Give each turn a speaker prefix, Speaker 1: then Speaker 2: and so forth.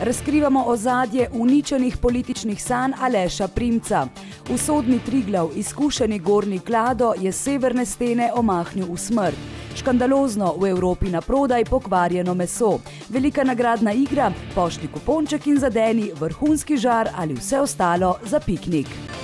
Speaker 1: Razkrivamo ozadje uničenih političnih sanj Aleša Primca. Usodni Triglav, izkušeni Gornji Klado, je severne stene omahnil v smrt. Škandalozno, v Evropi naprodaj pokvarjeno meso. Velika nagradna igra, pošlji kuponček in zadeni vrhunski žar ali vse ostalo za piknik.